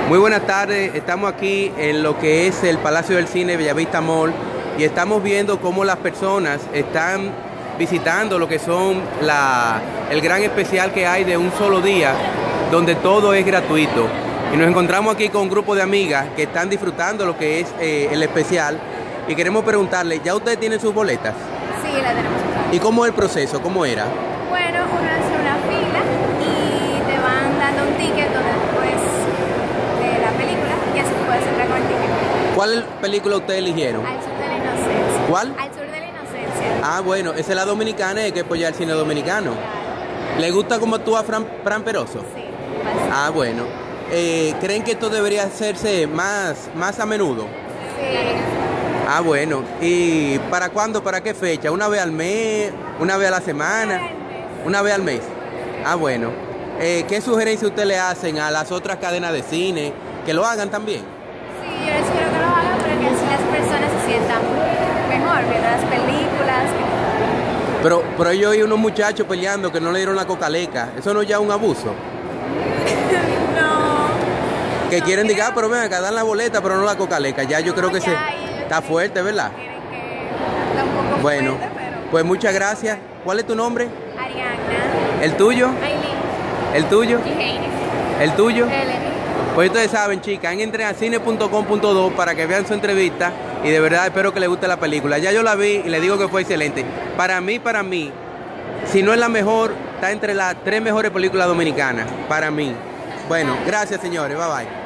Muy buenas tardes, estamos aquí en lo que es el Palacio del Cine Bellavista Mall y estamos viendo cómo las personas están visitando lo que son el gran especial que hay de un solo día, donde todo es gratuito. Y nos encontramos aquí con un grupo de amigas que están disfrutando lo que es el especial y queremos preguntarle, ¿ya ustedes tienen sus boletas? Sí, la tenemos. ¿Y cómo es el proceso? ¿Cómo era? Bueno, uno hace una fila y te van dando un ticket donde después de la película y así puedes entrar con el ticket. ¿Cuál película ustedes eligieron? Al sur de la inocencia. ¿Cuál? Al sur de la inocencia. Ah, bueno, esa es la dominicana y hay que apoyar el cine dominicano. Claro. ¿Le gusta cómo actúa Fran Peroso? Sí, bastante. Ah, bueno. ¿Creen que esto debería hacerse más a menudo? Sí. Ah, bueno. ¿Y para cuándo? ¿Para qué fecha? ¿Una vez al mes? ¿Una vez a la semana? ¿Una vez al mes? Ah, bueno. ¿Qué sugerencia usted le hacen a las otras cadenas de cine? ¿Que lo hagan también? Sí, yo les quiero que lo hagan para que así las personas se sientan mejor viendo las películas. Pero yo oí unos muchachos peleando que no le dieron la cocaleca. ¿Eso no es ya un abuso? No. Que No quieren creo. decir, pero ven acá, dan la boleta, pero no la cocaleca. Ya yo creo que está fuerte, ¿verdad? Quieren que está un poco Bueno, fuerte, pero... pues muchas gracias. ¿Cuál es tu nombre? Ariana, ¿El tuyo? Aileen ¿El tuyo? y Heine. ¿El tuyo? Eleni. Pues ustedes saben, chicas, entren a cine.com.do para que vean su entrevista y de verdad espero que les guste la película. Ya yo la vi y les digo que fue excelente. Para mí, si no es la mejor, está entre las 3 mejores películas dominicanas. Para mí. Bueno, gracias señores, bye bye.